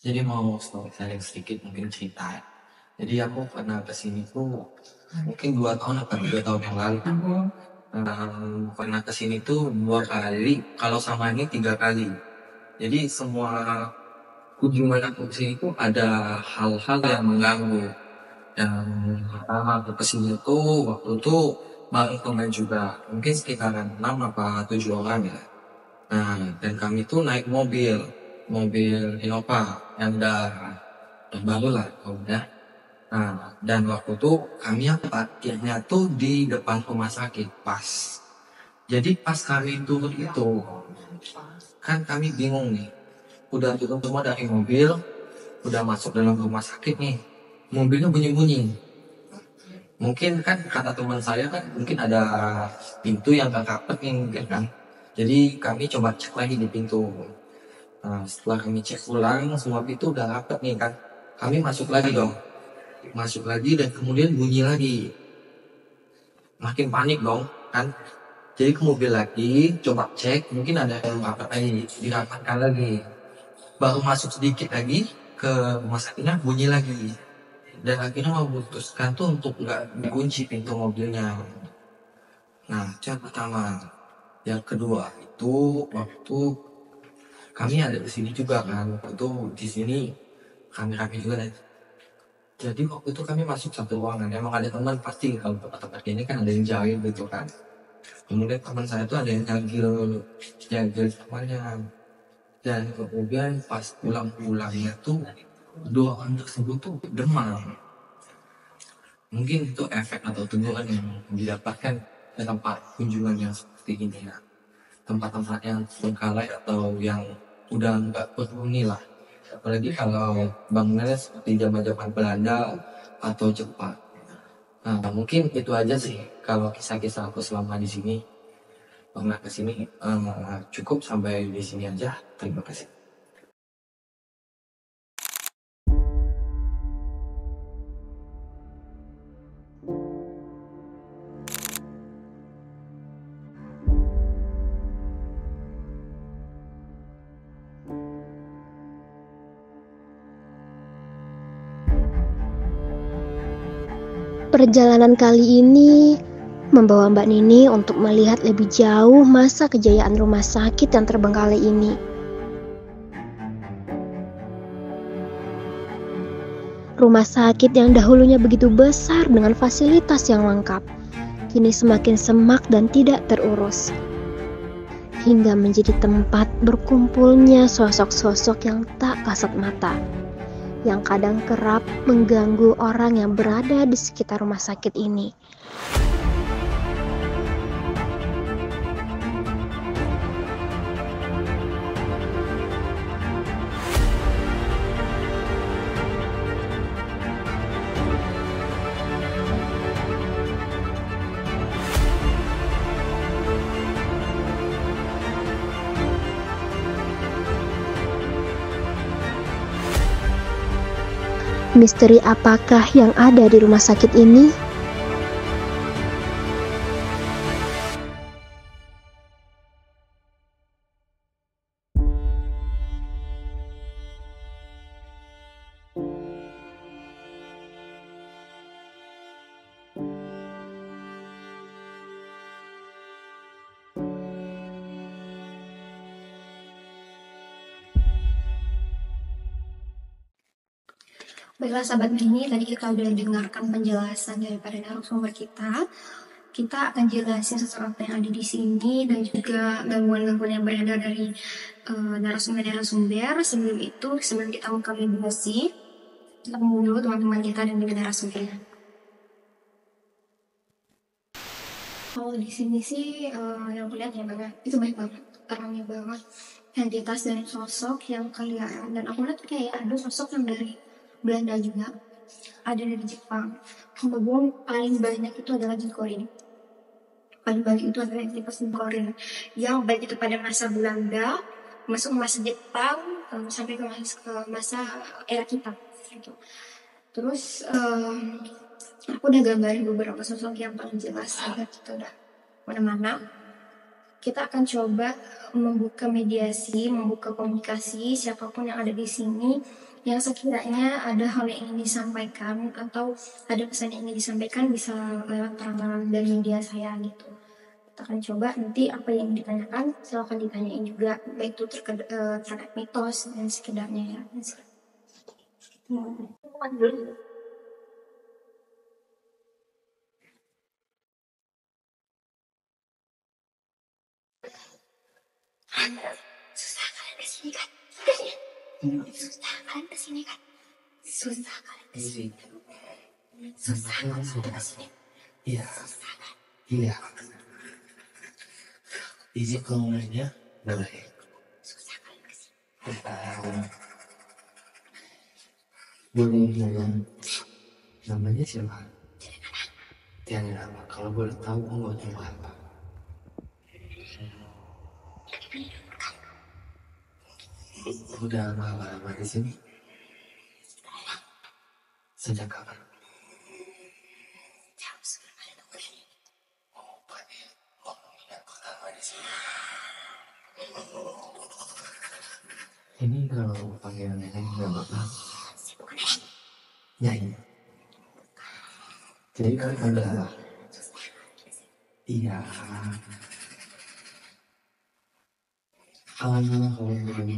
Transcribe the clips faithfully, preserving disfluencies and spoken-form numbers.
Jadi mau storytelling sedikit mungkin cerita ya. Jadi aku pernah kesini tuh mungkin dua tahun atau tiga tahun yang lalu. Um, pernah kesini tuh dua kali, kalau sama ini tiga kali. Jadi semua kunjungan aku kesini tuh ada hal-hal yang mengganggu. Yang pertama aku kesini tuh waktu itu bareng teman juga, mungkin sekitaran enam apa tujuh orang ya. Nah, dan kami tuh naik mobil, mobil Innova yang udah yang baru lah, kalau udah. Nah, dan waktu itu kami yang parkirnya tuh di depan rumah sakit pas. Jadi pas kami turun itu, kan kami bingung nih. Udah turun semua dari mobil, udah masuk dalam rumah sakit nih. Mobilnya bunyi-bunyi. Mungkin kan kata teman saya kan mungkin ada pintu yang gak rapet nih mungkin kan. Jadi kami coba cek lagi di pintu. Nah, setelah kami cek ulang, semua pintu udah rapet nih kan. Kami masuk lagi dong. Masuk lagi dan kemudian bunyi lagi. Makin panik dong kan. Jadi ke mobil lagi, coba cek, mungkin ada yang rapat lagi, dirapatkan lagi. Baru masuk sedikit lagi ke rumah sakitnya bunyi lagi. Dan akhirnya memutuskan tuh untuk nggak dikunci pintu mobilnya. Nah, itu yang pertama. Yang kedua itu waktu kami ada di sini juga kan. Waktu itu di sini kami-kami juga kan. Jadi waktu itu kami masuk satu ruangan. Emang ada teman pasti kalau tempat-tempat ini kan ada yang jahil gitu kan. Kemudian teman saya tuh ada yang nyagil, nyagil temannya. Dan kemudian pas pulang-pulangnya tuh dua orang tersebut tuh demam. Mungkin itu efek atau teguran yang didapatkan di tempat kunjungan yang seperti ini ya. Tempat-tempat yang terbengkalai atau yang udah nggak berhuni lah. Apalagi kalau bangunannya seperti zaman-zaman Belanda atau Jepang. Nah, mungkin itu aja sih kalau kisah-kisah aku selama di sini. Pernah kesini eh, cukup sampai di sini aja. Terima kasih. Perjalanan kali ini membawa Mbak Nini untuk melihat lebih jauh masa kejayaan rumah sakit yang terbengkalai ini. Rumah sakit yang dahulunya begitu besar dengan fasilitas yang lengkap, kini semakin semak dan tidak terurus. Hingga menjadi tempat berkumpulnya sosok-sosok yang tak kasat mata, yang kadang kerap mengganggu orang yang berada di sekitar rumah sakit ini. Misteri apakah yang ada di rumah sakit ini? Baiklah sahabat Nini, tadi kita udah dengarkan penjelasan daripada narasumber kita. Kita akan jelasin sesuatu yang ada di sini dan juga gangguan-gangguan yang beredar dari uh, narasumber-narasumber. Sebelum itu, sebelum kita buka mediasi, kita tunggu dulu teman-teman kita dan juga narasumbernya. Kalau di sini sih uh, yang kulihat ya banget, itu banyak banget, terangnya banget entitas dan sosok yang kelihatan. Dan aku lihat kayak ada sosok yang dari Belanda juga, ada dari Jepang. Kemudian paling banyak itu adalah Jikorin. Paling banyak itu adalah entitas Jikorin yang baik itu pada masa Belanda, masuk masa Jepang, um, sampai ke masa, ke masa era kita. Gitu. Terus um, aku udah gambarin beberapa sosok yang paling jelas agar kita udah mana-mana. Kita akan coba membuka mediasi, membuka komunikasi siapapun yang ada di sini yang sekiranya ada hal yang ingin disampaikan atau ada pesan yang ingin disampaikan bisa lewat ramalan dari media saya gitu. Kita akan coba nanti apa yang ditanyakan silakan ditanyain juga, baik itu terkait, uh, terkait mitos dan sekedarnya ya. Hmm. dulu. Susah kalian kesini kan? Susah kalian kesini kan? Susah kalian kesini. Susah kalian kesini. Iya, Susah kan? iya. Izin ngomongnya boleh. Susah kalian kesini. Uh, boleh nanya namanya siapa? Tiana apa? Kalau boleh tahu umurnya berapa? Udah lama-lama di sini? Sejak kapan? Jauh sebelum ada nungguin. Oh, banyak. Oh, udah lama di sini. Ini kalau panggil nenek nggak apa-apa. Bukan nenek. Nyai. Jadi kalian panggil apa? Iya. Awalnya kalau ngomongin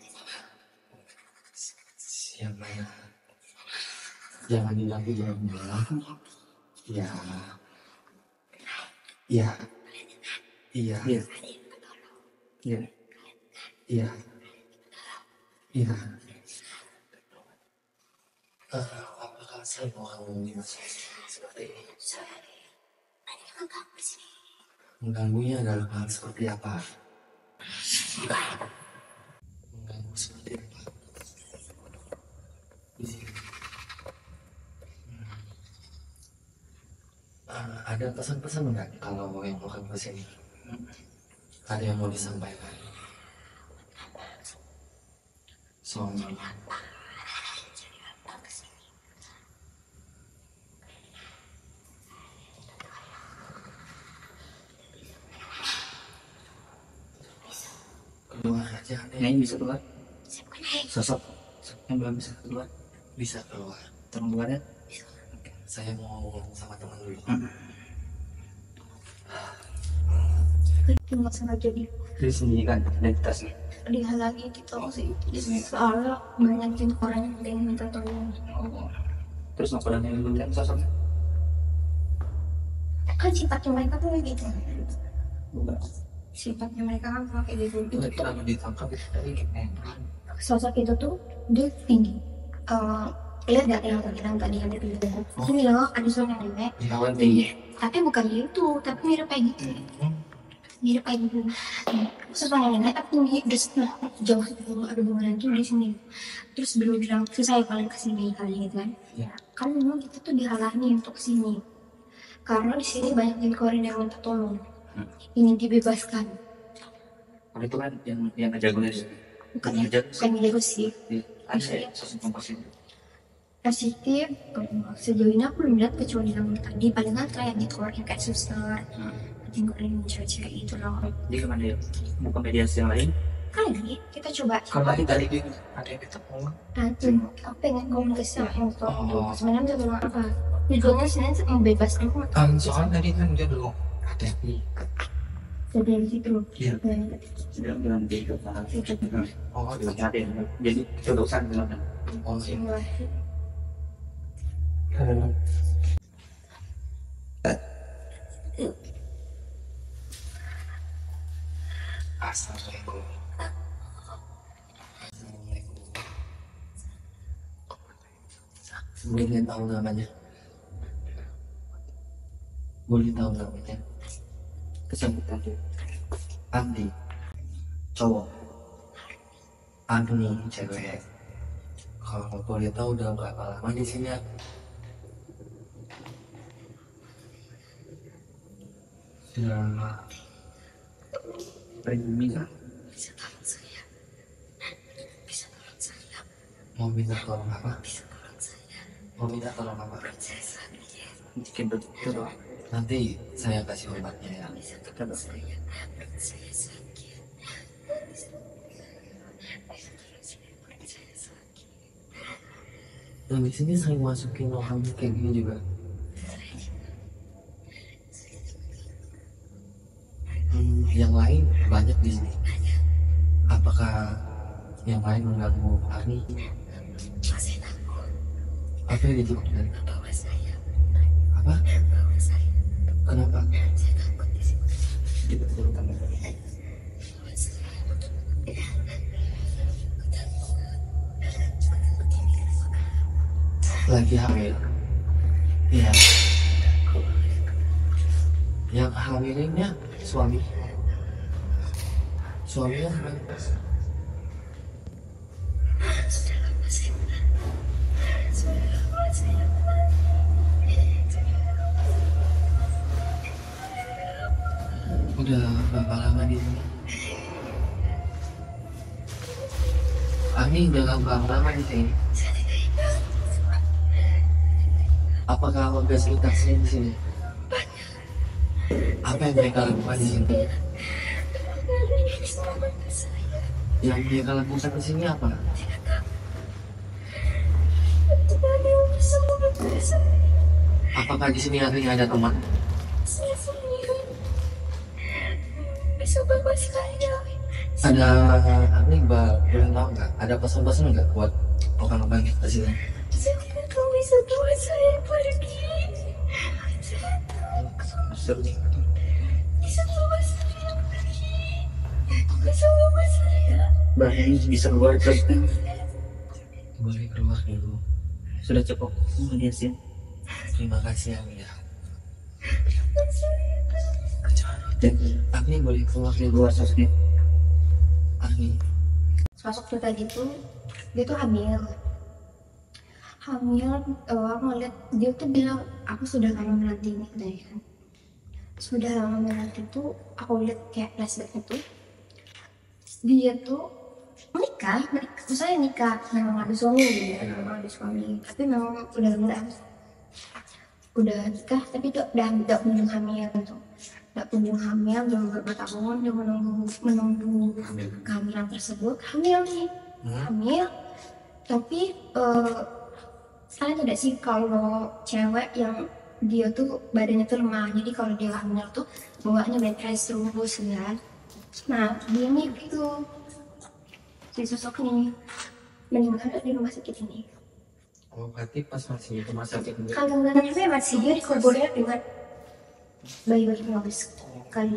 siapa ya? Jangan bilang jangan bilang. Iya. Iya. Iya. Iya. Iya. Iya. Iya. Uh, apakah saya mau ngomongin seperti ini? Ada yang mengganggu di sini. Mengganggunya dalam hal seperti apa? Mengganggu seperti apa? Di sini. Uh, ada pesan-pesan enggak kalau yang akan ke sini? Ada yang mau disampaikan? Soalnya keluar aja deh. Nyai bisa keluar? Saya bukan nenek. Sosok yang belum bisa keluar, Bisa keluar. tolong keluar ya. Saya mau ngomong sama teman dulu. Itu nggak sengaja di Disembunyikan identitasnya. dihalangi gitu sih. Soalnya banyak orang yang pengen minta tolong. Terus nopo dan yang belum lihat sosoknya? Kan sifatnya mereka tuh kayak gitu. Bukan. Sifatnya mereka kan kayak gitu. Itu kenapa ditangkap itu tadi gimana? Sosok itu tuh dia tinggi. Eh, lihat gak yang tadi yang tadi yang itu aku bilang ada seorang nenek Lawan tinggi. tapi bukan itu tapi mirip kayak gitu mirip kayak gitu seorang nenek tapi tinggi udah setelah jauh sebelum ada bangunan tuh di sini terus beliau bilang susah ya kalian kesini kali gitu kan Ya. kan memang kita tuh dihalangi untuk kesini karena di sini banyak jin korin yang minta tolong ingin dibebaskan Kalau itu kan yang yang ngejagonya sih. bukan Yang ya ngejago bukan jago sih Ada ya sosok yang positif. positif sejauh ini aku belum lihat kecuali yang tadi paling kan kayak di keluar yang kayak suster tinggalin cewek-cewek itu loh Dia kemana ya? Buka mediasi yang lain? kali kita coba Kalau tadi tadi dia ada yang minta tolong. nanti aku pengen komunikasi sama yang tua Oh. sebenarnya dia bilang apa tujuannya sebenarnya membebaskan aku Kan soalnya tadi kan dia dulu ada yang jadi dari situ Iya. Dan Sudah bilang dia ke sana. Oh, dia Hati-hati. Jadi codosan bilang. oh sih. mulai Assalamualaikum. Assalamualaikum. Boleh tahu namanya? Boleh tahu namanya? Kesambutan dia. Andi. Cowok. Agni cewek. Kalau boleh tahu udah berapa lama di sini? Sudah lama. Pribumi kan? bisa tolong saya bisa tolong saya Mau minta tolong apa? bisa tolong saya Mau minta tolong apa? saya sakit Bikin begitu doang. Nanti saya kasih obatnya ya. bisa tolong saya saya sakit bisa bisa tolong saya perut saya sakit yang di sini sering masukin orang kayak gini juga. Hmm, yang lain banyak di sini. Apakah yang lain mengganggu Ani? Apa yang ditakutkan? Apa? Kenapa? Kita turunkan. Lagi hamil. Iya. Yang hamilnya suami. Suaminya hamil. Udah berapa lama di sini? Ani udah berapa lama di sini? Apakah warga sekitar sini di sini? Apa yang mereka lakukan di sini? Yang mereka lakukan di sini apa? Apakah di sini artinya ada teman? Ada Ani mbak boleh tahu nggak? Ada pesan-pesan nggak buat orang-orang di sini? Seru. Mbak ini bisa keluar terus. Boleh keluar dulu. Sudah cukup melihat. Terima kasih Ani ya. Dan Ani boleh keluar dulu. keluar sosnya. Ani. Sosok tuh tadi tuh dia tuh hamil hamil eh, aku ngeliat dia tuh bilang aku sudah lama menanti ini katanya kan. Sudah lama menanti tuh aku lihat kayak flashback itu dia tuh menikah, menikah saya nikah memang ada suami dia memang ada suami tapi memang udah udah udah nikah tapi tuh udah udah kunjung hamil gitu udah kunjung hamil udah beberapa tahun dia menunggu menunggu kehamilan tersebut hamil nih Hmm? hamil tapi eh, kalian tahu tidak sih kalau cewek yang dia tuh badannya tuh lemah jadi kalau dia hamil tuh bawaannya bed rest terus kan nah dia nih gitu si sosok ini meninggal di rumah sakit ini Oh berarti pas masih di rumah sakit ini. kalau nggak nyampe masih dia dikuburnya dengan bayi-bayi habis kali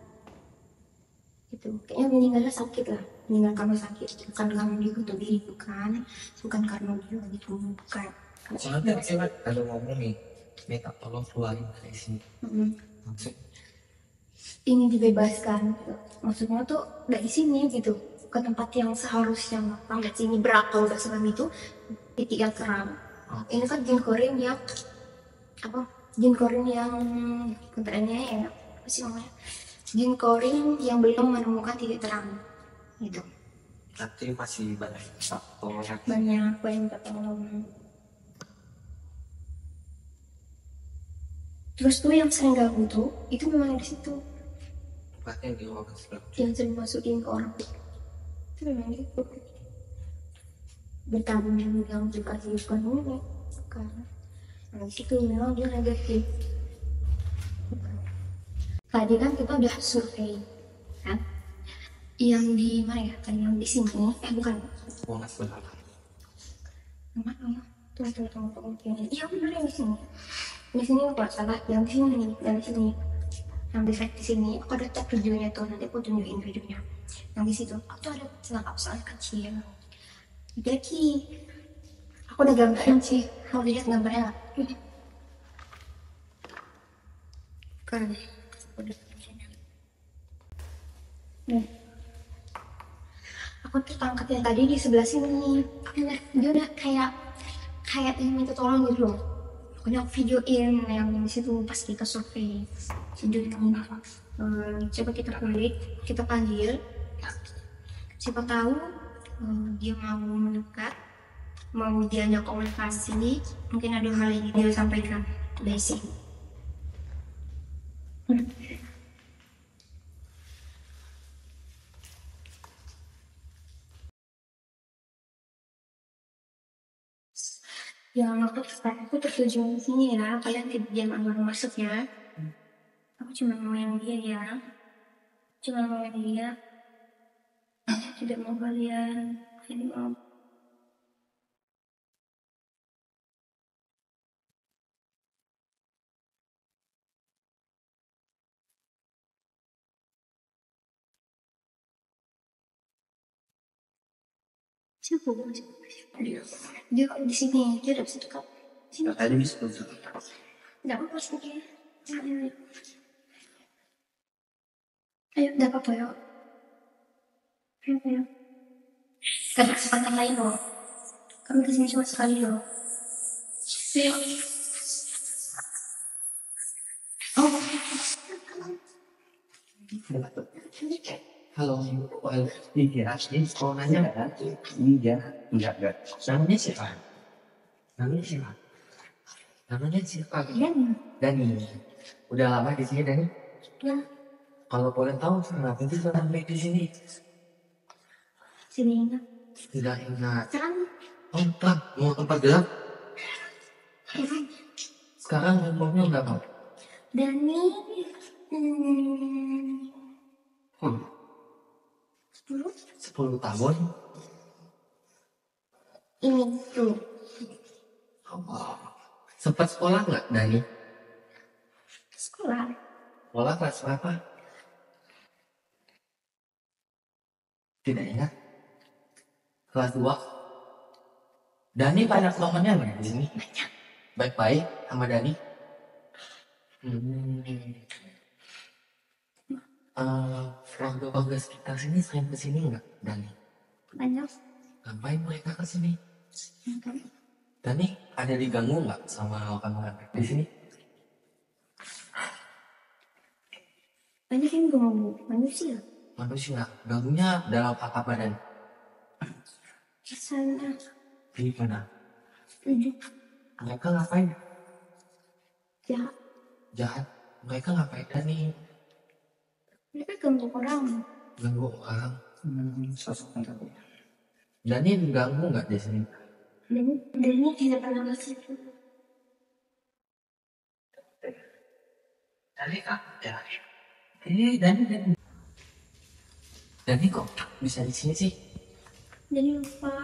gitu kayaknya meninggalnya sakit lah meninggal karena sakit bukan karena dia butuh diri bukan bukan karena dia gitu bukan. Soalnya tadi saya ada ngomong nih, minta tolong keluarin dari sini. Mm-mm. Maksud, Ini dibebaskan gitu. Maksudnya tuh dari sini gitu ke tempat yang seharusnya nggak sini berakal udah sebab itu titik yang keram. Oh. Ini kan jin korin yang apa jin korin yang keterangannya ya apa sih namanya jin korin yang belum menemukan titik terang gitu nanti masih banyak faktor yang banyak banyak ketolong. Terus tuh yang sering ganggu tuh itu memang di situ tempatnya di ruangan sebelah. yang sering masukin ke orang itu memang gitu bertambah yang dikasih ekonomi karena nah, situ memang dia negatif. Tadi kan kita udah survei kan yang di mana ya kan yang di sini eh bukan Ruangan sebelah. mana ya tuh tuh tuh tuh tuh iya benar yang di sini di sini nggak salah yang di sini yang di sini yang di di sini aku ada cek videonya tuh nanti aku tunjukin videonya yang di situ aku tuh ada celana sangat kecil jadi aku udah gambarin sih mau lihat gambarnya nggak kan udah nih aku tuh tangkap yang tadi di sebelah sini dia udah kayak kayak ingin minta tolong gitu loh pokoknya aku videoin yang di situ pas kita survei videoin kamu hmm, coba kita kulik kita panggil siapa tahu hmm, dia mau mendekat mau diajak komunikasi mungkin ada hal yang dia sampaikan dari sini hmm. Yang aku aku tertuju di sini ya, kalian tidak jangan baru masuk ya. Aku cuma main dia ya, cuma main dia. Tidak mau kalian, ini mau. Siapa gue siapa? Dia kok di sini, dia udah bisa dekat. Sini. Tadi bisa tuh. Tidak apa-apa sini. Ayo, ayo. Ayo, tidak apa-apa ya. Ayo, ayo. Gak ada kesempatan lain loh. Kami kesini cuma sekali loh. Ayo. Oh. Halo, halo. Iya, ini sekolahnya nggak ada. Iya, enggak enggak. Namanya siapa? Namanya siapa? Namanya siapa? Dan, Dani. Udah lama di sini Dani? ya, Kalau boleh tahu kenapa sih sampai di sini? sini ingat. Tidak ingat. Sekarang, Oh, tak. Mau tempat gelap? sekarang. Sekarang umurnya berapa? Dani, hmm, Hmm, sepuluh. sepuluh tahun. Ini tuh. Oh. Sempat sekolah nggak Dani? Sekolah. Sekolah kelas berapa? Tidak ingat. Kelas dua. Dani banyak temannya nggak di sini? Baik-baik sama Dani. Hmm. Uh, warga-warga sekitar sini sering kesini nggak Dani? Banyak. Ngapain mereka kesini? Dani ada diganggu nggak sama orang-orang di sini? Banyak yang ganggu manusia. Manusia ganggunya dalam apa Dani? Di sana. Di mana? Tujuh. Mereka ngapain? Jahat. Jahat. Mereka ngapain Dani? Mereka ganggu orang. Ganggu orang. Hmm, sosok yang tahu. Dani diganggu nggak di sini? Dan Dani tidak pernah ke situ. Dani kak, ya. Eh, Dani, Dani. Dani kok bisa di sini sih? Dani lupa.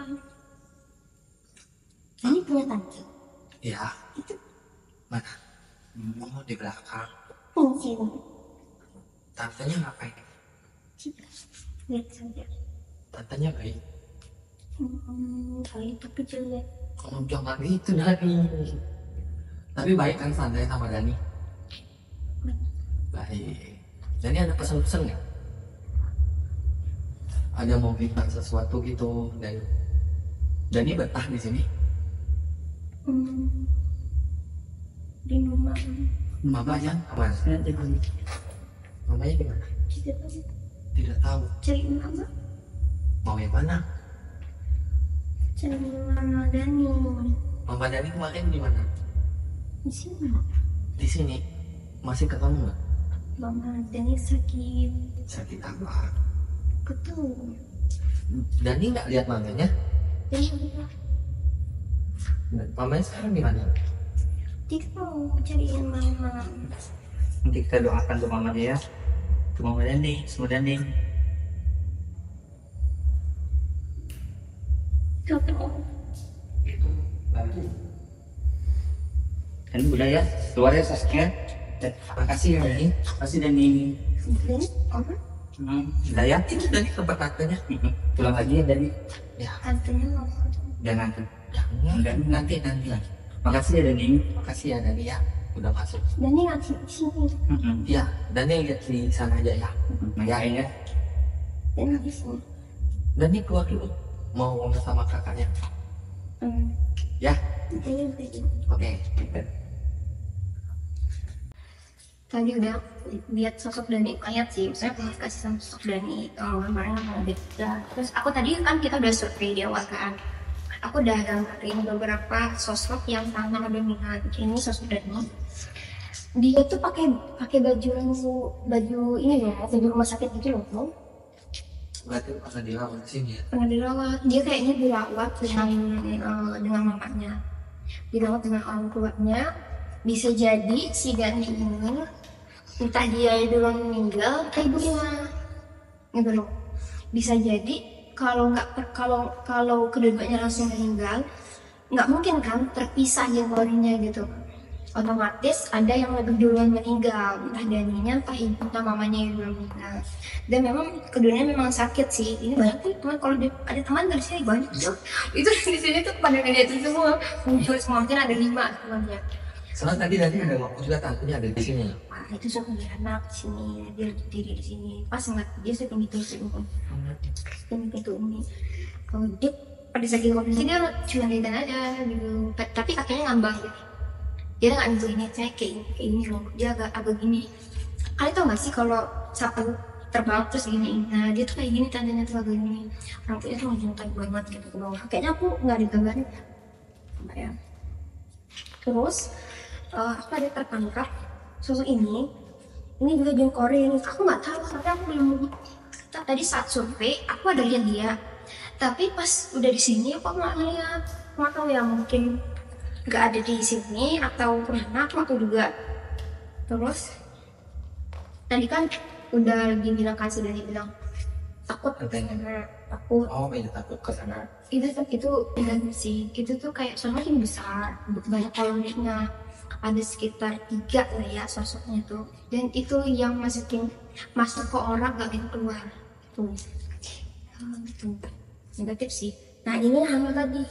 Dani punya tante. Ya. Mana? Oh, di belakang. Mungkin. Tantenya ngapain? Tidak. Lihat saja. Tantenya baik. Hmm, baik tapi jelek. Oh, jangan gitu Dani. Tapi baik kan santai sama Dani? Baik. Dani ada pesan-pesan nggak? Ada mau minta sesuatu gitu dan Dani betah di sini? Hmm, di rumah. Mamanya kemana? Saya jadi Mamanya gimana? Tidak tahu. Tidak tahu. Cari mama. Mau yang mana? Cari mama Dani. Mama Dani kemarin di mana? Di sini. Di sini. Masih ketemu nggak? Mama Dani sakit. Sakit apa? Ketemu. Dani nggak lihat mamanya? Dani lupa. Mamanya sekarang di mana? Tidak mau cariin mama. nanti kita doakan untuk mama dia, untuk mama Dani, semua Dani. Gak tahu. Itu bantu. Dan udah ya, keluar ya Saskia. Makasih ya Dani. Makasih Dani. Dani, apa? Hmm, udah ya. Itu Dani tempat tantenya. Pulang lagi ya Dani. Ya, Tantenya mau ketemu. Jangan. jangan. Nanti nanti lagi. Makasih ya Dani. Makasih ya Dani ya. Udah masuk. Dani ngasih di sini. Mm-mm. Iya, Dani lihat di sana aja ya. Mm-mm. Ya ya. Dani di sini. Dani keluar dulu. Mau ngomong sama kakaknya. Hmm. Ya, Dani pergi. oke. Tadi udah lihat sosok Dani mayat sih, saya pernah kasih sama sosok Dani kalau kemarin mau beda. Terus aku tadi kan kita udah survei di awal kan, aku udah gambarin beberapa sosok yang sama dominan. Ini sosok Dani. Dia tuh pakai pakai baju baju ini loh, baju rumah sakit gitu loh. Berarti pernah dirawat di sini ya? Pernah dirawat. Dia kayaknya dirawat dengan uh, dengan mamanya. dirawat dengan orang tuanya. Bisa jadi si Gani ini entah dia duluan meninggal atau ibunya gitu loh. Bisa jadi kalau nggak kalau kalau kedua-duanya langsung meninggal, nggak mungkin kan terpisah jadwalnya gitu. Otomatis ada yang lebih duluan meninggal, entah Daninya, entah ibu, entah mamanya yang duluan meninggal. Dan memang keduanya memang sakit sih. Ini banyak tuh teman, kalau ada teman dari sini banyak tuh. Itu di sini tuh pada ngeliat itu semua, muncul semua, mungkin ada lima temannya. Soalnya tadi tadi ada ngaku juga tantenya ada di sini. Wah, itu suka dia anak di sini, dia berdiri di sini. Pas ngeliat dia sih pintu itu, pintu itu ini. Kalau dia pada saking kondisi dia cuma lihat aja gitu, tapi kakinya ngambang gitu. Dia nggak nentuin saya kayak ini, kayak ini loh, dia agak agak gini. Kalian tau gak sih kalau sapu terbang terus gini, nah dia tuh kayak gini tandanya tuh agak gini, rambutnya tuh menjuntai banget gitu ke bawah. Kayaknya aku nggak ada gambarnya, apa ya. Terus uh, aku ada tertangkap sosok ini, ini juga Jun Korea. Aku nggak tahu, tapi aku belum tadi saat survei aku ada lihat dia, tapi pas udah di sini aku nggak ngeliat, nggak tahu ya, mungkin nggak ada di sini atau pernah atau juga. Terus tadi kan udah dibilang kan, sudah dibilang takut karena takut. Oh, iya takut ke sana. Itu itu enggak sih, itu tuh kayak semakin besar, banyak koloninya, ada sekitar tiga lah ya sosoknya tuh, dan itu yang masukin masuk ke orang gak bisa keluar tuh. Tuh negatif sih. Nah ini hamil tadi,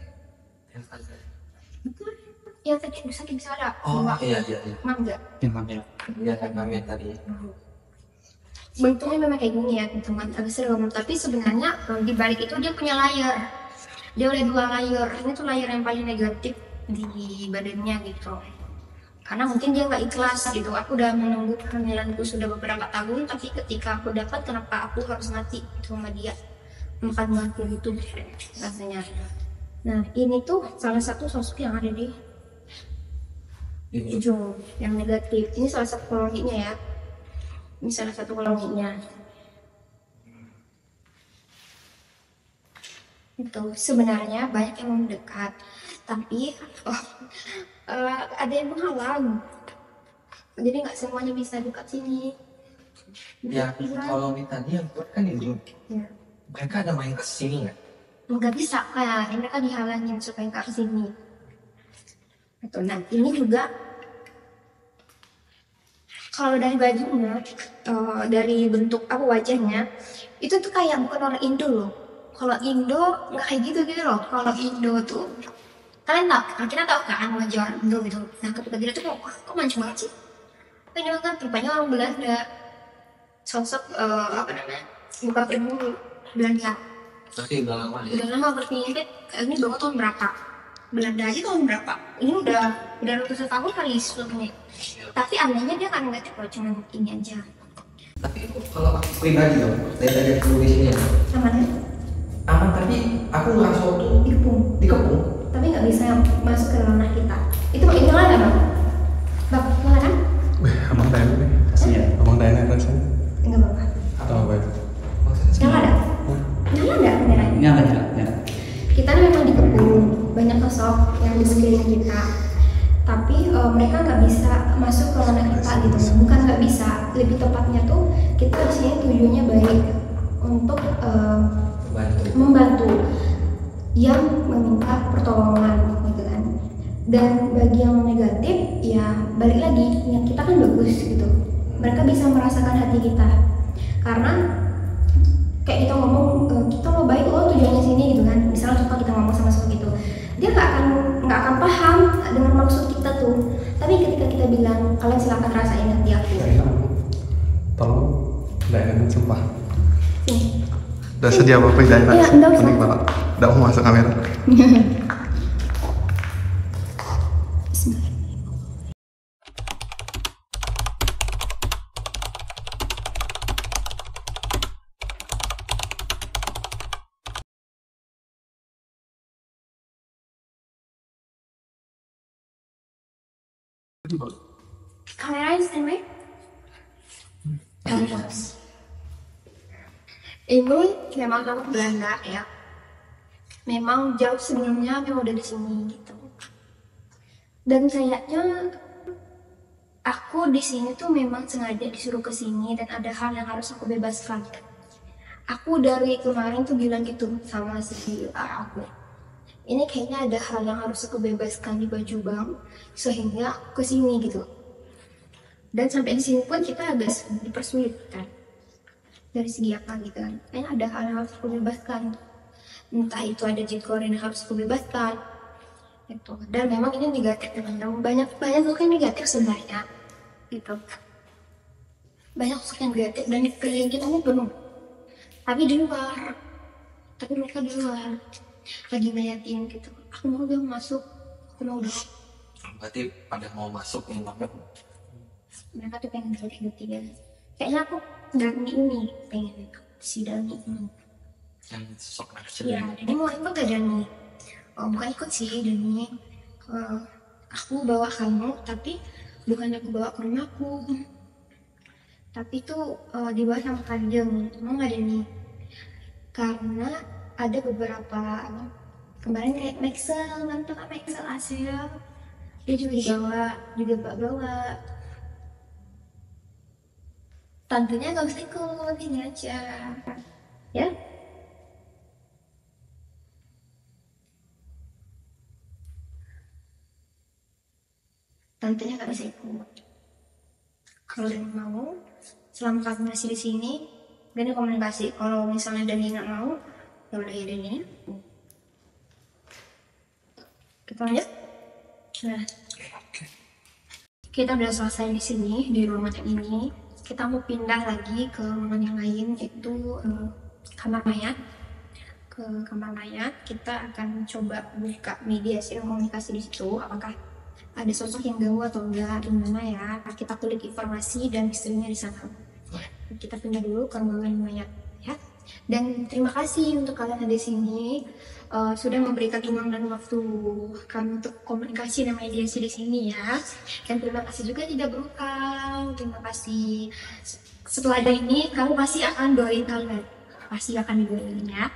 yang tadi bisa bisa ada. Oh iya iya iya. Mangga. Yang hamil. Iya yang kami tadi. Bentuknya memang kayak gini ya teman, agak serem. Tapi sebenarnya di balik itu dia punya layar. Dia ada dua layar. Ini tuh layar yang paling negatif di badannya gitu. Karena mungkin dia nggak ikhlas gitu. Aku udah menunggu kehamilanku sudah beberapa tahun, tapi ketika aku dapat, kenapa aku harus mati sama dia? Empat bulan itu rasanya. Nah ini tuh salah satu sosok yang ada di ujung yang negatif. Ini salah satu koloninya ya. Ini salah satu koloninya. Itu sebenarnya banyak yang mendekat, tapi oh, uh, ada yang menghalang. Jadi nggak semuanya bisa dekat sini. Ya koloni tadi yang kuat kan di ujung. Ya. Mereka ada main ke sini nggak? Nggak bisa kan, mereka dihalangin supaya nggak kesini. Betul. Nah ini juga kalau dari bajunya, uh, dari bentuk apa wajahnya, itu tuh kayak bukan orang Indo loh. Kalau Indo nggak kayak gitu gitu loh. Kalau Indo tuh kalian tahu, kita tahu kan wajah orang Indo gitu. Nah ketika dia tuh kok kok mancung banget sih. Ini kan rupanya orang Belanda, sosok uh, apa namanya, bukan pribumi Belanda. Tapi udah lama ya. Udah lama berpindah, ini bawa tahun berapa? Belanda aja tahun berapa? Ini udah udah ratusan tahun kali sebelumnya. Tapi anehnya dia kan nggak tahu, cuma ini aja. Tapi itu kalau aku pribadi dong, saya tadi tulisnya Aman ya? aman, tapi aku ngerasa tuh Dikepung. dikepung. Tapi nggak bisa masuk ke ranah kita. Itu itu lah bang. Bang, mana kan? Wih, abang Dana nih. Kasihan. Abang Dana rasanya. Enggak bang. Atau apa itu? Yang ada? Yang ada beneran. Ini apa ya? Ya. Kita memang dikepung banyak sosok yang di sekeliling kita. Tapi uh, mereka nggak bisa masuk ke ranah kita gitu. Bukan nggak bisa, lebih tepatnya tuh kita di sini tujuannya baik untuk uh, Bantu. membantu yang meminta pertolongan gitu kan. Dan bagi yang negatif ya balik lagi, niat kita kan bagus gitu, mereka bisa merasakan hati kita. Karena kayak kita ngomong e, kita lo baik, lo tujuannya sini gitu kan, misalnya contoh kita ngomong sama sosok itu, dia nggak akan nggak akan paham dengan maksud kita tuh. Tapi ketika kita bilang kalian silakan rasain hati aku, Tolong, Dana sumpah. sini. Udah sedia apa-apa Dana? Iya, enggak usah. Pening banget. Udah mau masuk kamera. Kameranya standby. Terus ini memang orang Belanda ya. Memang jauh sebelumnya memang udah di sini gitu. Dan kayaknya aku di sini tuh memang sengaja disuruh ke sini dan ada hal yang harus aku bebaskan. Aku dari kemarin tuh bilang gitu sama si A aku. Ini kayaknya ada hal yang harus aku bebaskan di baju bang, sehingga aku kesini gitu. Dan sampai di sini pun kita agak dipersulit kan, dari segi apa gitu kan. Kayaknya ada hal yang harus aku bebaskan. Entah itu ada jadwal yang harus aku bebaskan. Gitu. Dan memang ini negatif teman-teman. Banyak banyak tuh kan negatif sebenarnya. Gitu. Banyak sosok yang negatif dan keliling kita ini penuh. Tapi di luar, tapi mereka di luar lagi ngeliatin gitu. Aku mau dong masuk, aku mau dong. Berarti pada mau masuk nih banget. Mereka tuh pengen ganti-ganti. Kayaknya aku Dani ini pengen si Dani ini. Yang sosok anak kecil Iya, ini. Dani mau ikut gak Dani? Oh, bukan ikut sih Dani. Uh, aku bawa kamu, tapi bukan aku bawa ke rumahku. Tapi tuh uh, dibawa sama Kanjeng. Mau gak Dani? Karena ada beberapa kemarin kayak Maxel, nanti kak Maxel Asia dia juga dibawa, juga mbak bawa. Tantenya gak usah ikut, ini aja ya. Tantenya gak bisa ikut. Kalau dia mau, selama kamu masih di sini, Dani komunikasi. Kalau misalnya Dani nggak mau, ya udah ya Dani. Kita lanjut. Nah, kita udah selesai di sini di ruangan ini. Kita mau pindah lagi ke ruangan yang lain, yaitu uh, kamar mayat. Ke kamar mayat, kita akan coba buka mediasi dan komunikasi di situ. Apakah ada sosok yang ganggu atau enggak, gimana ya? Kita kulik informasi dan istrinya di sana. Kita pindah dulu ke ruangan mayat ya. Dan terima kasih untuk kalian yang di sini uh, sudah memberikan ruang dan waktu kami untuk komunikasi dan mediasi di sini ya. Dan terima kasih juga tidak berhutang. Terima kasih. Setelah ada ini, kamu pasti akan doain kalian. Pasti akan didoain ya.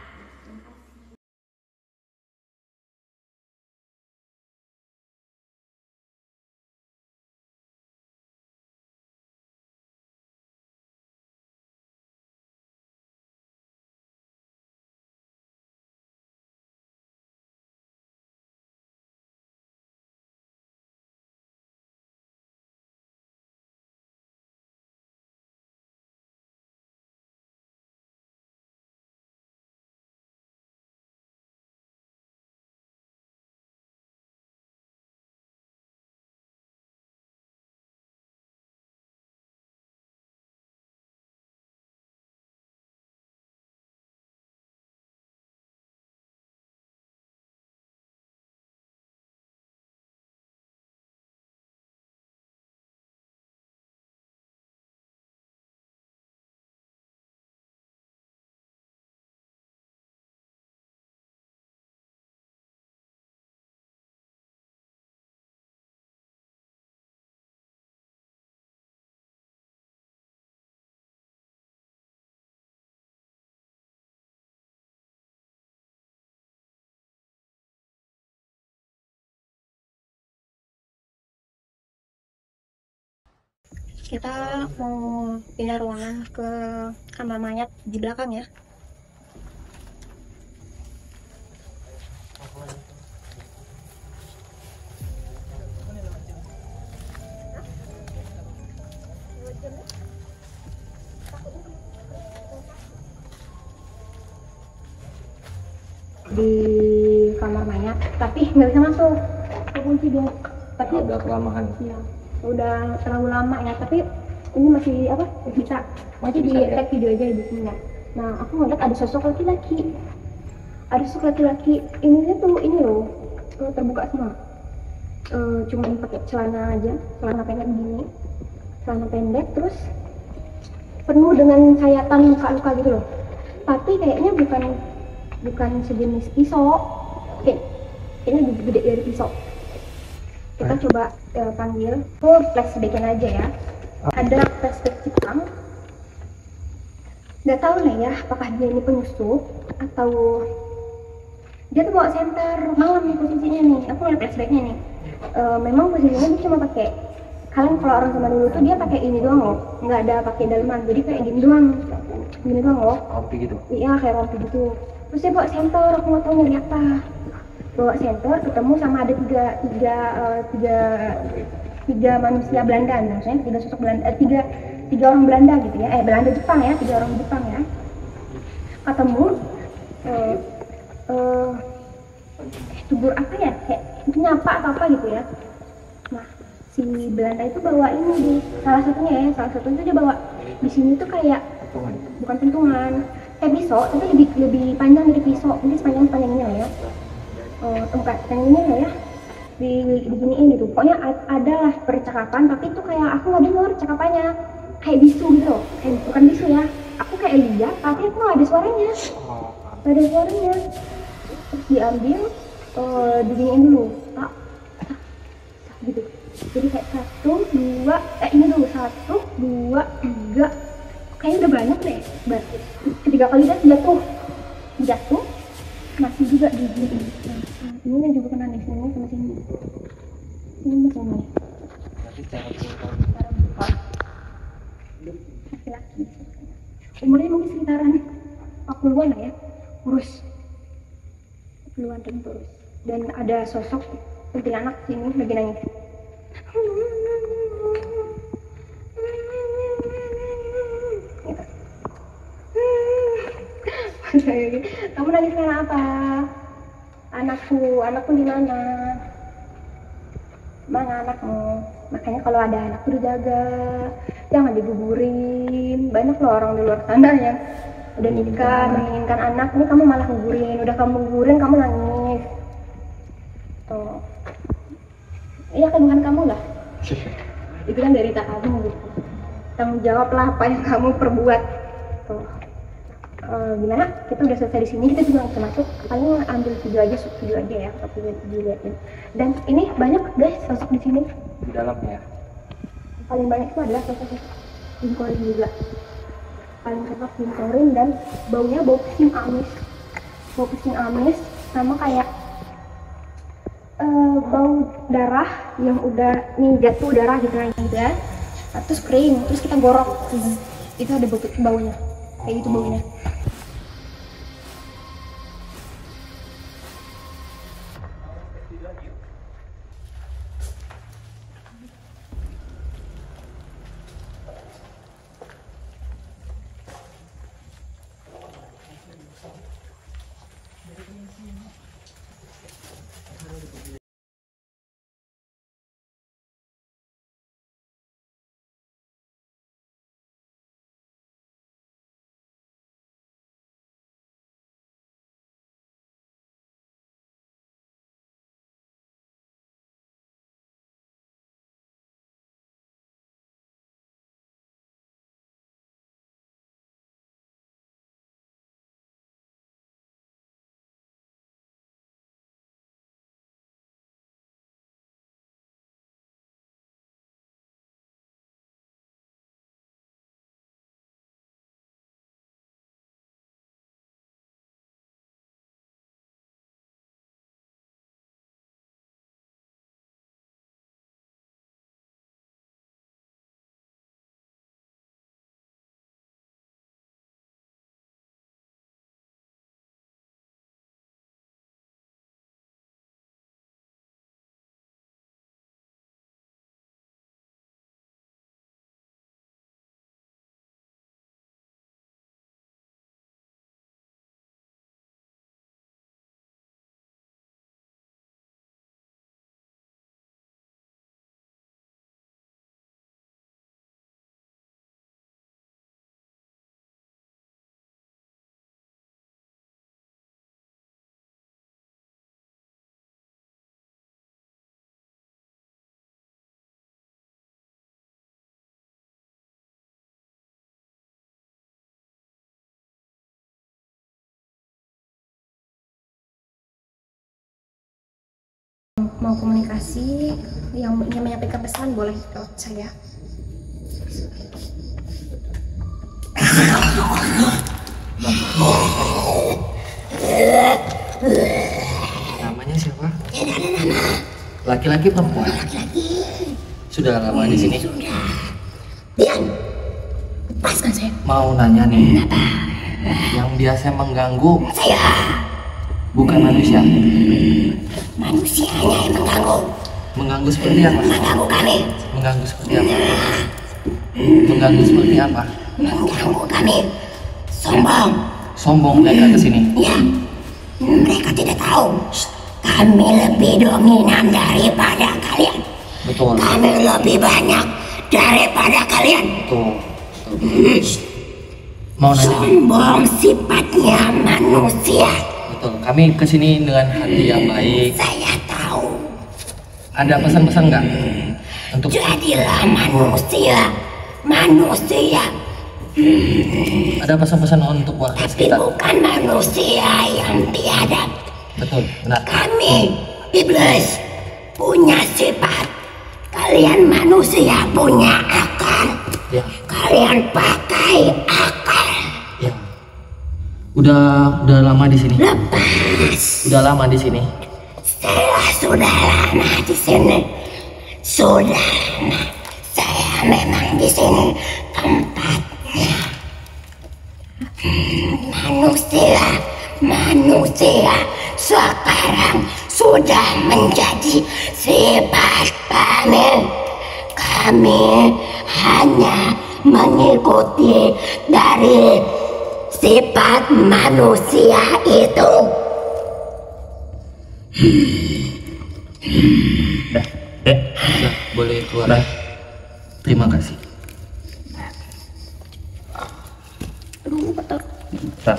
Kita mau pindah ruangan ke kamar mayat di belakang ya. Di kamar mayat, tapi nggak bisa masuk, kunci dia. Tapi udah kelamaan. Iya, udah terlalu lama ya. Tapi ini masih apa? Bisa. Masih di tag video aja di sini ya. Nah, aku ngeliat ada sosok laki-laki. Ada sosok laki-laki. Ini tuh ini loh terbuka semua. Uh, cuma pakai celana aja, celana pendek begini, celana pendek, terus penuh dengan sayatan luka-luka gitu loh. Tapi kayaknya bukan bukan sejenis pisau, kayak kayaknya lebih gede dari pisau. Kita coba uh, panggil, oh flashback-in aja ya. Ada flashback Jepang. Nggak tahu lah ya, apakah dia ini penyusup atau dia tuh bawa senter malam nih posisinya nih. Aku lihat flashback-nya nih. uh, memang posisinya dia cuma pakai, kalian kalau orang zaman dulu tuh dia pakai ini doang loh, nggak ada pakai daleman, jadi kayak gini doang, gini doang loh. Rompi gitu. Iya kayak rompi gitu. Terus dia bawa senter, aku nggak tahu nyari apa. Bawa senter, ketemu sama ada tiga tiga uh, tiga tiga manusia Belanda, maksudnya tiga sosok Belanda, eh, tiga tiga orang Belanda gitu ya, eh Belanda Jepang ya, tiga orang Jepang ya. Ketemu, uh, uh, tegur apa ya, kayak nyapa atau apa gitu ya. Nah si Belanda itu bawa ini di salah satunya ya, salah satunya itu dia bawa di sini tuh kayak bukan pentungan, kayak pisau tapi lebih lebih panjang dari pisau, ini sepanjang sepanjangnya lah ya. Uh, tempat yang ini lah ya, di diginiin gitu. Pokoknya ada lah percakapan, tapi itu kayak aku nggak dengar cakapannya, kayak bisu gitu loh, kayak bukan bisu ya. Aku kayak lihat, tapi aku nggak ada suaranya, nggak ada suaranya. Terus diambil, uh, diginiin dulu, tak, tak, tak, gitu. Jadi kayak satu, dua, eh ini dulu satu, dua, tiga, kayaknya udah banyak deh. Berarti ketiga kali dia jatuh, jatuh, masih juga diginiin. Nah, ini juga kena di sini sama sini. Ini masih ini. Berarti cara buka Cara buka. Laki-laki. Umurnya mungkin sekitaran empat puluhan lah ya. Kurus. empat puluhan dan kurus. Dan ada sosok kuntilanak sini lagi nangis. Gitu. Kamu nangis karena apa? Anakku, anakku di mana? Mana anakmu? Makanya kalau ada anakku dijaga, jangan digugurin. Banyak loh orang di luar sana yang udah nikah, menginginkan anak, ini kamu malah gugurin. Udah kamu gugurin, kamu nangis. Tuh. Iya kan bukan kamu lah. Itu kan derita kamu gitu. Tanggung jawab lah apa yang kamu perbuat. Tuh. Uh, gimana? Kita udah selesai di sini, kita juga nggak masuk. Paling ambil video aja, video aja ya, video video liatin. Dan ini banyak guys sosok di sini. di dalam ya. Paling banyak itu adalah sosok Jinkorin juga. Paling cocok Jinkorin dan baunya bau pesing amis, bau pesing amis sama kayak uh, bau darah yang udah nih jatuh darah gitu kan gitu ya. Terus kering, terus kita gorok, itu ada bau baunya, kayak gitu baunya. Mau komunikasi, yang ingin menyampaikan pesan boleh ke saya. Namanya siapa? Laki-laki perempuan? Laki-laki. Sudah lama di sini? Sudah. Dian, lepaskan saya. Mau nanya nih, yang biasa mengganggu Saya bukan manusia? manusianya yang mengganggu. Mengganggu seperti apa? Mengganggu kami. Mengganggu seperti apa? Mengganggu seperti apa? Mengganggu kami. Sombong. Sombong mereka ke sini. Ya, mereka tidak tahu. Kami lebih dominan daripada kalian. Betul. Kami lebih banyak daripada kalian. Betul. Betul. Mau nanya nih? Sombong sifatnya manusia. Betul. Kami ke sini dengan hati yang baik. Saya tahu. Ada pesan-pesan nggak untuk Jadilah manusia. Manusia. ada pesan-pesan untuk warga Tapi sekitar? bukan manusia yang biadab. Betul, benar. Kami, iblis, punya sifat. Kalian manusia punya akal. Ya, Kalian pakai akal. ya. Udah udah lama di sini. Lepas. Udah lama di sini. Saya sudah lama di sini. Sudah lama. Saya memang di sini tempatnya. Manusia, manusia sekarang sudah menjadi sifat kami. Kami hanya mengikuti dari sifat manusia itu. Dah, deh, udah, boleh keluar. Dah. Terima kasih. Aduh, kotor. Dah.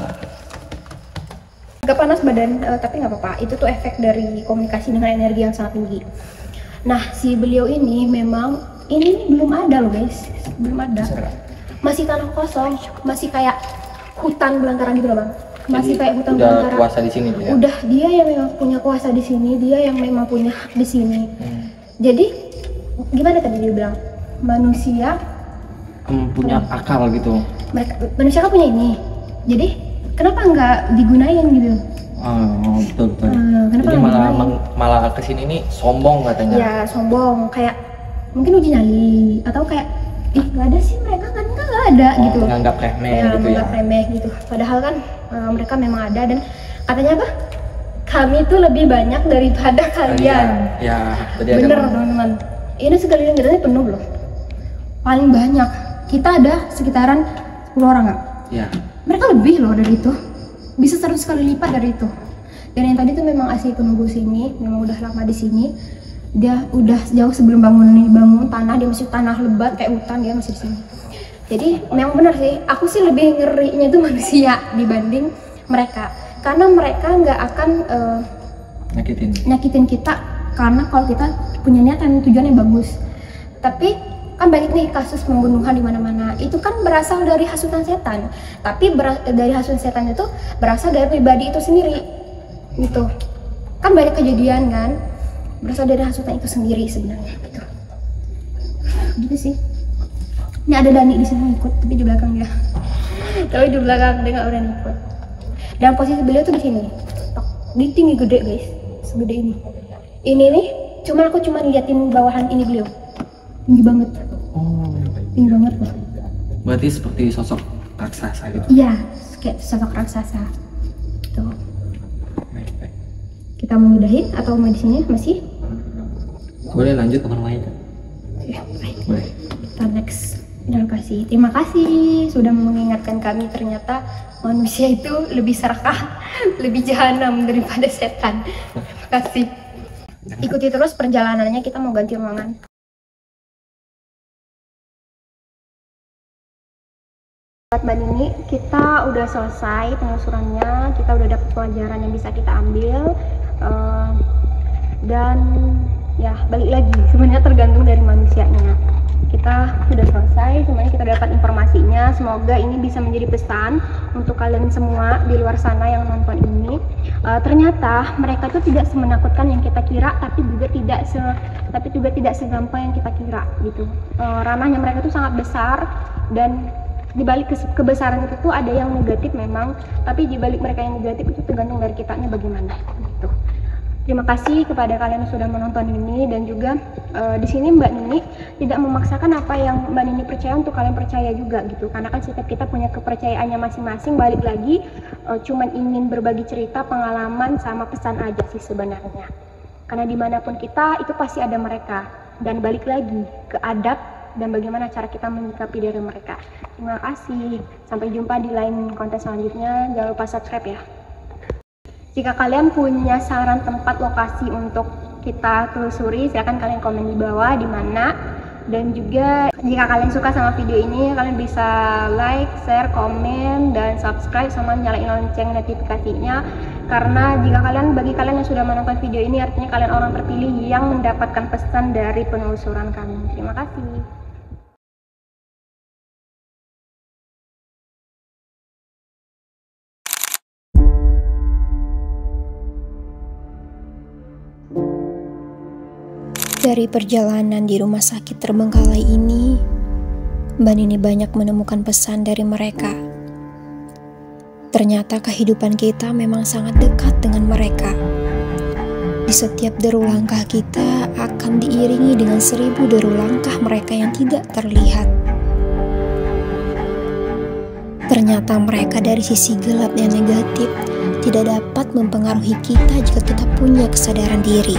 Agak panas badan, eh, tapi nggak apa-apa. Itu tuh efek dari komunikasi dengan energi yang sangat tinggi. Nah, si beliau ini memang ini belum ada loh guys, belum ada. Masih tanah kosong, masih kayak hutan belantara gitu loh bang. Masih Jadi, kayak hutan udah belantara. kuasa di sini ya? Udah dia yang memang punya kuasa di sini, dia yang memang punya hak di sini. Hmm. Jadi gimana tadi dia bilang manusia, Hmm, punya akal gitu. mereka manusia kan punya ini. Jadi kenapa nggak digunain gitu? Oh, betul betul. Hmm, kenapa Jadi nggak malah digunain? meng- malah kesini nih sombong katanya. Ya sombong, kayak mungkin uji nyali atau kayak ih nggak ada sih mereka kan nggak nggak ada Oh, gitu. menganggap remeh Ya, gitu ya. menganggap remeh gitu. Padahal kan uh, mereka memang ada dan katanya apa? Kami tuh lebih banyak daripada kalian. Ya, tadi ada Bener ngomong. teman-teman. Ini sekeliling kita penuh loh. Paling banyak. Kita ada sekitaran sepuluh orang nggak? Ya, Mereka lebih loh dari itu. Bisa seratus kali lipat dari itu. Dan yang tadi tuh memang asli penunggu sini, memang udah lama di sini. Dia udah jauh sebelum bangun ini bangun tanah, dia masih tanah lebat kayak hutan, dia masih di sini. Jadi memang benar sih, aku sih lebih ngerinya itu manusia dibanding mereka. Karena mereka nggak akan uh, nyakitin. nyakitin kita karena kalau kita punya niatan tujuan yang bagus. Tapi kan banyak nih kasus pembunuhan di mana-mana. Itu kan berasal dari hasutan setan. Tapi bera- dari hasutan setan itu berasal dari pribadi itu sendiri. Gitu. Kan banyak kejadian kan berasal dari hasutan itu sendiri sebenarnya gitu. Gitu sih. Ini ada Dani di sini ikut, tapi di belakang dia. Tapi di belakang dia nggak berani ikut. Dan posisi beliau tuh di sini. Tok. Dia tinggi gede guys, segede ini. Ini nih, cuma aku cuma liatin bawahan ini beliau. Tinggi banget, Oh, tinggi banget loh. berarti seperti sosok raksasa gitu. Iya, kayak sosok raksasa. Tuh. Baik, baik. Kita mau nyudahin atau mau di sini masih? Boleh lanjut ke lain? Ya, baik. Boleh. Kita next. Terima kasih. Terima kasih sudah mengingatkan kami ternyata manusia itu lebih serakah, lebih jahanam daripada setan. Terima kasih. Ikuti terus perjalanannya, kita mau ganti ruangan. Mbak Nini, kita udah selesai penelusurannya, kita udah dapat pelajaran yang bisa kita ambil, uh, dan ya balik lagi sebenarnya tergantung dari manusianya. Kita sudah selesai, semuanya kita dapat informasinya. Semoga ini bisa menjadi pesan untuk kalian semua di luar sana yang nonton ini. Uh, ternyata mereka itu tidak semenakutkan yang kita kira, tapi juga tidak se, tapi juga tidak segampang yang kita kira gitu. Uh, ranahnya mereka itu sangat besar dan di balik kebesaran itu tuh ada yang negatif memang, tapi di balik mereka yang negatif itu tergantung dari kitanya bagaimana gitu. Terima kasih kepada kalian yang sudah menonton ini, dan juga uh, di sini Mbak Nini tidak memaksakan apa yang Mbak Nini percaya untuk kalian percaya juga gitu, karena kan setiap kita punya kepercayaannya masing-masing. Balik lagi uh, cuman ingin berbagi cerita, pengalaman, sama pesan aja sih sebenarnya, karena dimanapun kita itu pasti ada mereka, dan balik lagi ke adab dan bagaimana cara kita menyikapi dari mereka. Terima kasih, sampai jumpa di lain konten selanjutnya. Jangan lupa subscribe ya. Jika kalian punya saran tempat lokasi untuk kita telusuri, silahkan kalian komen di bawah di mana. Dan juga jika kalian suka sama video ini, kalian bisa like, share, komen, dan subscribe, sama nyalain lonceng notifikasinya. Karena jika kalian, bagi kalian yang sudah menonton video ini, artinya kalian orang terpilih yang mendapatkan pesan dari penelusuran kami. Terima kasih. Dari perjalanan di rumah sakit terbengkalai ini, Mbak Nini banyak menemukan pesan dari mereka. Ternyata kehidupan kita memang sangat dekat dengan mereka. Di setiap deru langkah kita akan diiringi dengan seribu deru langkah mereka yang tidak terlihat. Ternyata mereka dari sisi gelap dan negatif tidak dapat mempengaruhi kita jika kita punya kesadaran diri.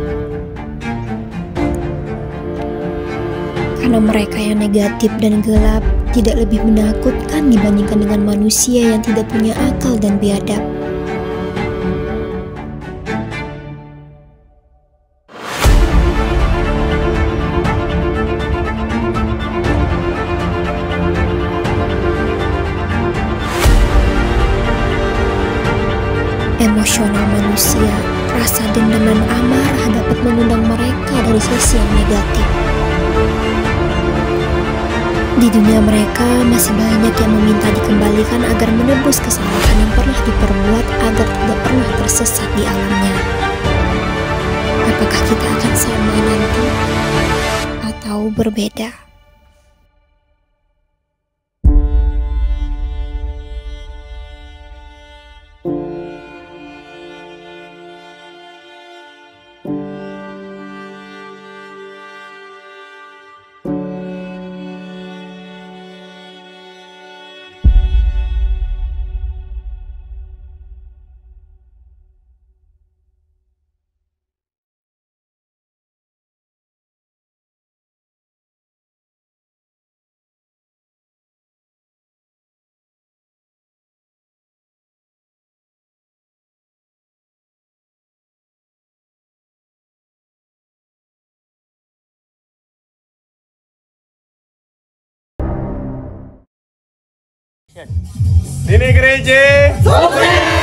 Karena mereka yang negatif dan gelap tidak lebih menakutkan dibandingkan dengan manusia yang tidak punya akal dan biadab. Emosional manusia, rasa dendam dan amarah dapat mengundang mereka dari sisi yang negatif. Di dunia mereka masih banyak yang meminta dikembalikan agar menebus kesalahan yang pernah diperbuat agar tidak pernah tersesat di alamnya. Apakah kita akan sama nanti atau berbeda? Nini Gereja.